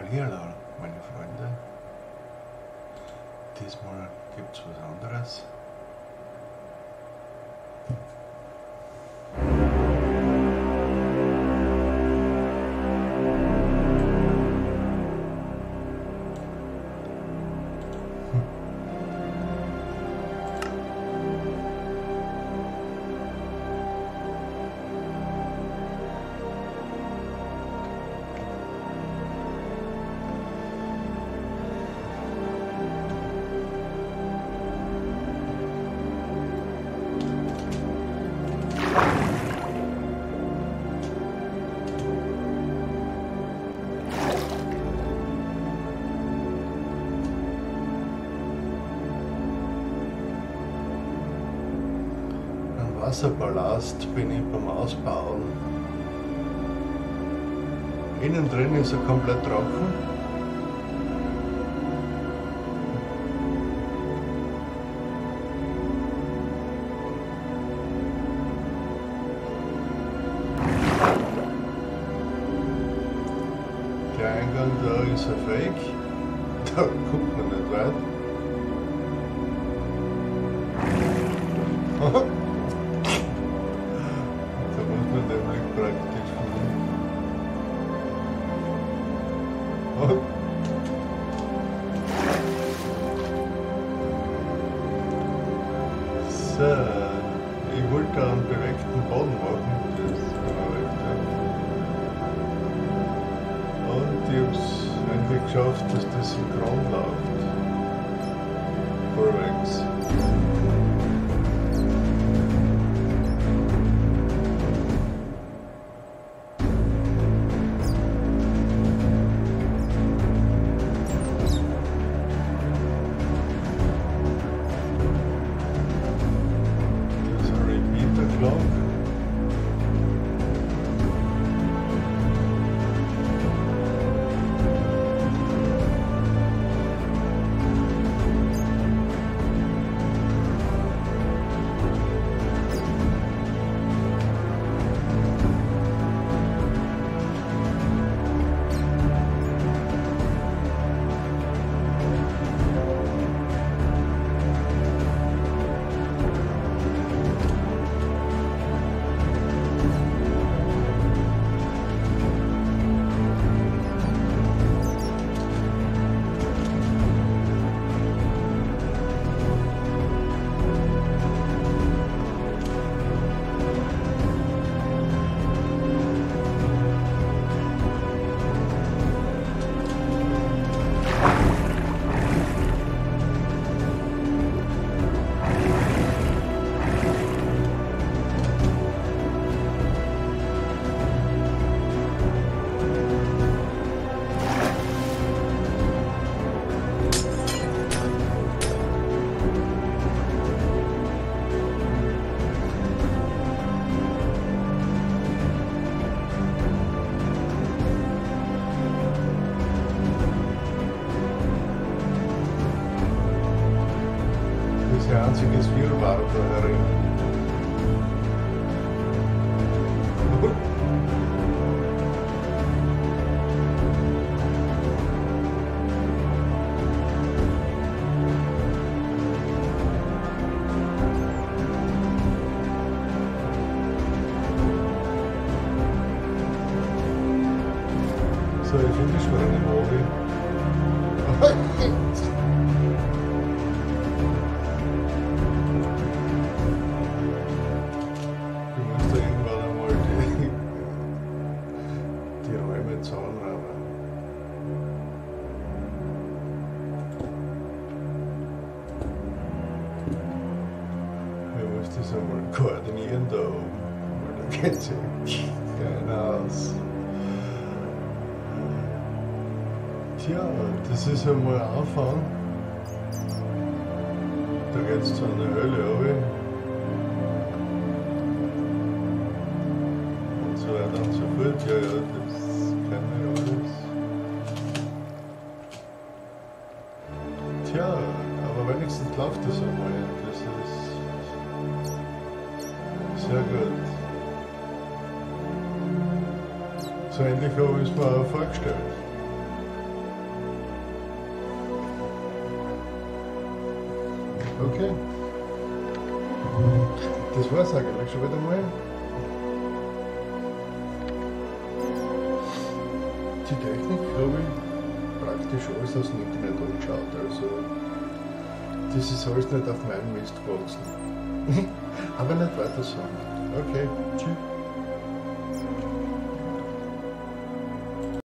Hallihallo, meine Freunde. Diesmal gibt's was anderes. Wasserpalast bin ich beim Ausbauen. Innen drin ist er komplett trocken. Der Eingang da ist ein Fake. Da guckt man nicht weit. Praktisch. Oh. So, ich wollte einen bewegten Boden machen, das und ich habe es endlich geschafft, dass das synchron läuft. Vorwärts. Ein einziges Wirrwarr da herin. So, ich finde die Schweine im Hobby. Das einmal koordinieren da oben, weil da geht sich keiner aus. Tja, das ist einmal Anfang. Da geht es zu einer Höhle runter. Und so weiter und so fort. Ja, das kennen wir alles. Tja, aber wenigstens läuft das einmal. Das ist sehr gut. So ähnlich habe ich es mir auch vorgestellt. Okay. Das war's eigentlich schon wieder mal. Die Technik habe ich praktisch alles aus dem Internet angeschaut. Also, das ist alles nicht auf meinem Mist gewachsen. Aber nicht weiter so. Okay, tschüss.